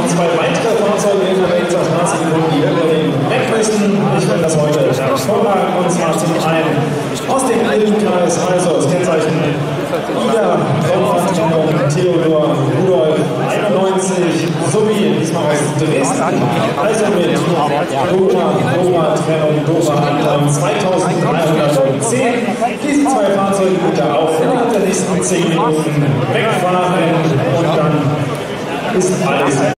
noch zwei weitere Fahrzeuge in der Straße gefunden, die unbedingt weg müssen. Ich will das heute hervorragen, und zwar zum einen aus dem Illenkreis, also das Kennzeichen Ida, Raumfahrtbindung Theodor Rudolf 91, sowie diesmal aus Dresden, also mit Dora-Trennung 2310. Diese zwei Fahrzeuge bitte auch innerhalb der nächsten 10 Minuten wegfahren und dann ist alles